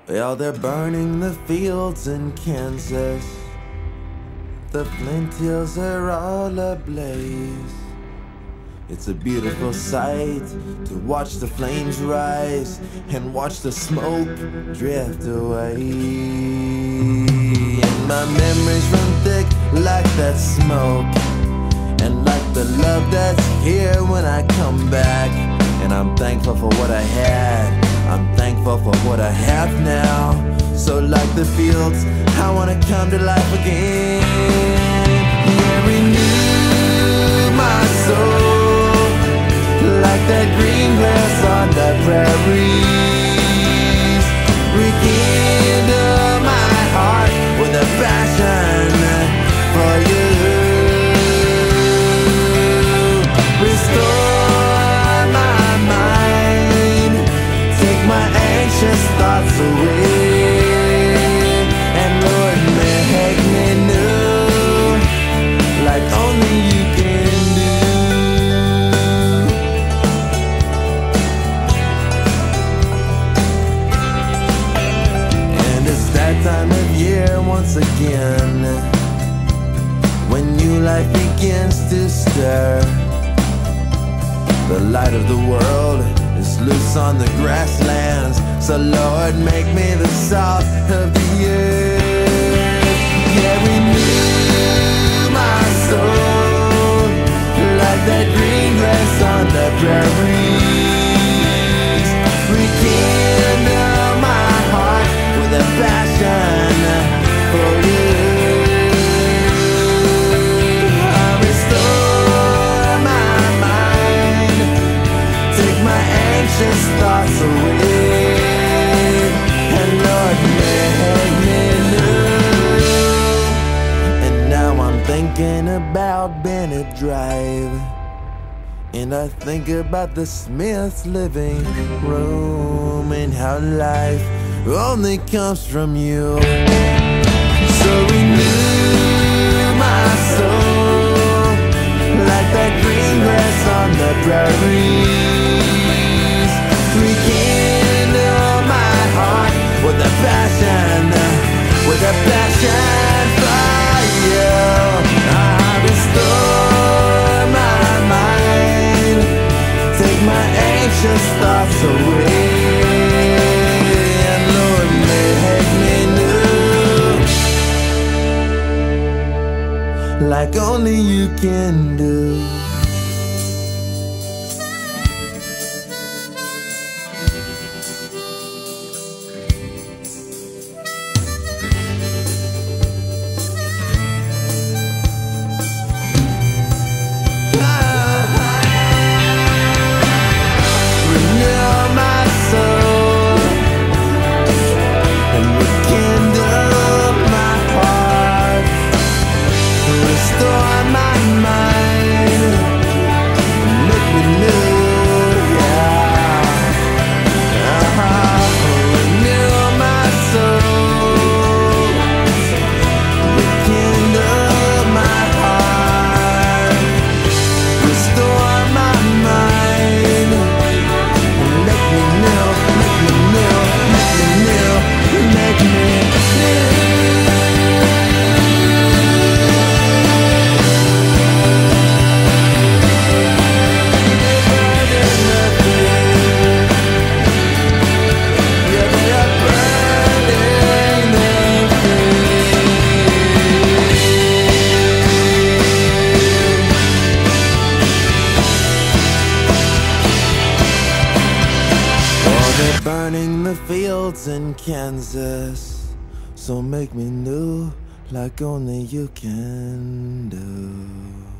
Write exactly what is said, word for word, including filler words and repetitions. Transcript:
Well, they're burning the fields in Kansas. The Flint Hills are all ablaze. It's a beautiful sight to watch the flames rise and watch the smoke drift away. And my memories run thick like that smoke, and like the love that's here when I come back. And I'm thankful for what I had, I'm thankful for what I have now. So like the fields, I wanna come to life again. Yeah, renew my soul like that green grass on the prairies. Rekindle my heart with a passion for you. Restore my mind, take my anxious thoughts away, and Lord, make me new like only you can do. And it's that time of year once again, when new life begins to stir. The light of the world is loose on the grasslands, so Lord, make me the salt of the earth. Yeah, renew my soul like that green grass on the prairies. Rekindle my heart with a passion for you. I restore my mind, take my anxious thoughts away, and Lord, make me new. And now I'm thinking about Bennett Drive, and I think about the Smith's living room, and how life only comes from you. So renew my soul like that green grass on the prairies. Rekindle my heart with a passion, with a passion for you. I restore my mind, take my anxious thoughts away, and Lord, make me new like only you can do. Burning the fields in Kansas, so make me new like only you can do.